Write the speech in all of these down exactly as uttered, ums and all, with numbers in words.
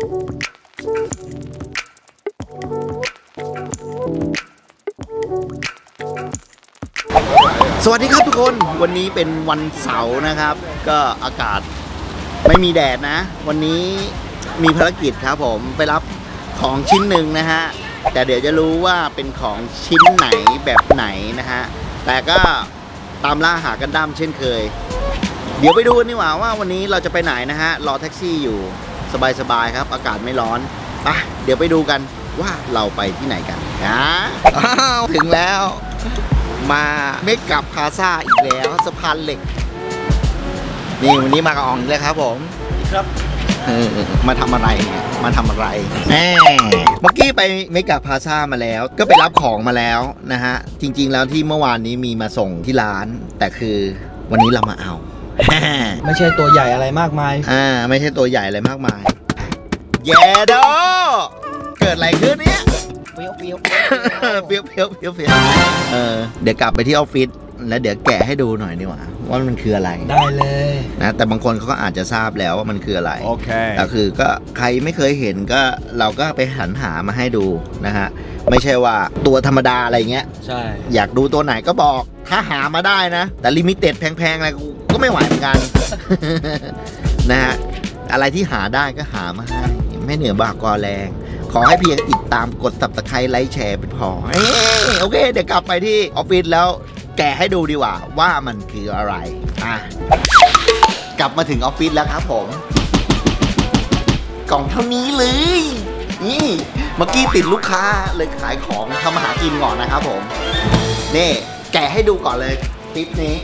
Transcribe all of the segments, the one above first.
สวัสดีครับทุกคนวันนี้เป็นวันเสาร์นะครับก็อากาศไม่มีแดดนะวันนี้มีภารกิจครับผมไปรับของชิ้นหนึ่งนะฮะแต่เดี๋ยวจะรู้ว่าเป็นของชิ้นไหนแบบไหนนะฮะแต่ก็ตามล่าหากันดั้มเช่นเคยเดี๋ยวไปดูกันดีกว่าว่าวันนี้เราจะไปไหนนะฮะรอแท็กซี่อยู่สบายๆครับอากาศไม่ร้อนไปเดี๋ยวไปดูกันว่าเราไปที่ไหนกันนะถึงแล้วมาเมกะพลาซ่าอีกแล้วสะพานเหล็กนี่วันนี้มากับอองเลยครับผมครับมาทำอะไรเนี่ยมาทำอะไรแหมเมื่อกี้ไปเมกะพลาซ่ามาแล้วก็ไปรับของมาแล้วนะฮะจริงๆแล้วที่เมื่อวานนี้มีมาส่งที่ร้านแต่คือวันนี้เรามาเอาไม่ใช่ตัวใหญ่อะไรมากมายอ่าไม่ใช่ตัวใหญ่อะไรมากมายแย่ดอเกิดอะไรขึ้นเนี่ยเฟี้ยวเฟี้ยวเฟี้ยวเฟี้ยวเฟี้ยวเฟี้ยวเออเดี๋ยวกลับไปที่ออฟฟิศแล้วเดี๋ยวแกะให้ดูหน่อยดีกว่าว่ามันคืออะไรได้เลยนะแต่บางคนเขาก็อาจจะทราบแล้วว่ามันคืออะไรโอเคแต่คือก็ใครไม่เคยเห็นก็เราก็ไปหันหามาให้ดูนะฮะไม่ใช่ว่าตัวธรรมดาอะไรเงี้ยใช่อยากดูตัวไหนก็บอกถ้าหามาได้นะแต่ลิมิเต็ดแพงๆอะไรก็ไม่ไหวเหมือนกันนะฮะอะไรที่หาได้ก็หามาให้ไม่เหนือบากกว่าแรงขอให้เพียงติดตามกด ซับสไครบ์ ไลค์แชร์เป็นพอโอเคเดี๋ยวกลับไปที่ออฟฟิศแล้วแกะให้ดูดีกว่าว่ามันคืออะไรอ่ะกลับมาถึงออฟฟิศแล้วครับผมกล่องเท่านี้เลยนี่เมื่อกี้ติดลูกค้าเลยขายของทำมาหากินก่อนนะครับผมนี่แกะให้ดูก่อนเลยคลิปนี้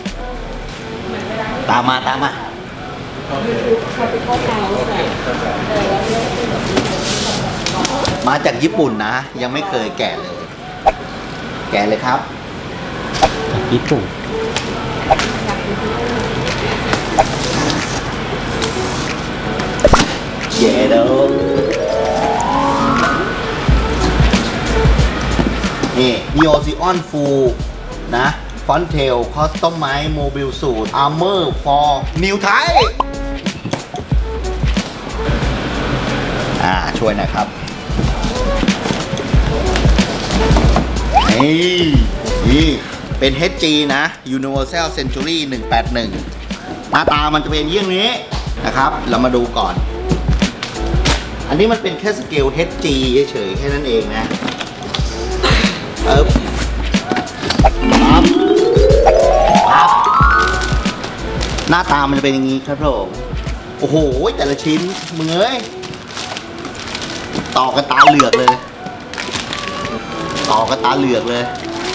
ตามมาตามมามาจากญี่ปุ่นนะยังไม่เคยแกะเลยแกะเลยครับญี่ปุ่นเย้ดงนี่ Neo Zeon Full นะฟอนเทลคอสตอมไมซ์โมบิลสูทอาร์เมอร์ฟอร์นิวไทอ่าช่วยนะครับนี่นี่เป็น เอช จี นะ Universal Century หนึ่งแปดหนึ่งหน้าตามันจะเป็นอย่างนี้นะครับเรามาดูก่อนอันนี้มันเป็นแค่สเกล เอช จี เฉยๆแค่นั้นเองนะเออปั๊บปั๊บหน้าตามันจะเป็นอย่างนี้ครับผมโอ้โหแต่ละชิ้นมึงเอ้ยต่อกันตาเหลือกเลยต่อกันตาเหลือกเลย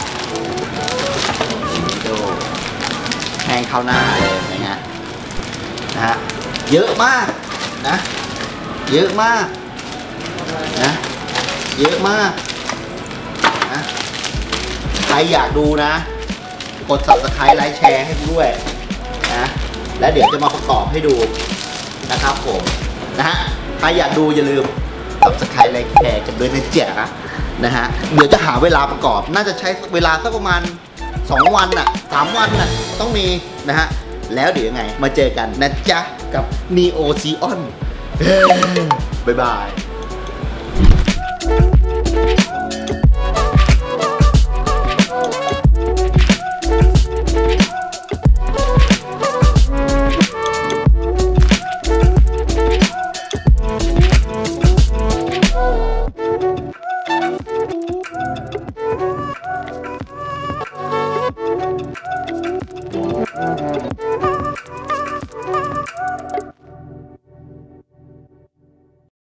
ดูแห้งเข้าหน้าเลยนะฮะนะฮะเยอะมากนะเยอะมากนะเยอะมากนะใครอยากดูนะกด ซับสไครบ์ ไลค์แชร์ให้ด้วยนะและเดี๋ยวจะมาประกอบให้ดูนะครับผมนะฮะใครอยากดูอย่าลืม ซับสไครบ์ ไลค์แชร์กันด้วยนะจ๊ะนะฮะเดี๋ยวจะหาเวลาประกอบน่าจะใช้เวลาสักประมาณสองวันน่ะสามวันน่ะต้องมีนะฮะแล้วเดี๋ยวยังไงมาเจอกันนะจ๊ะกับ Neo Zeon บ๊ายบาย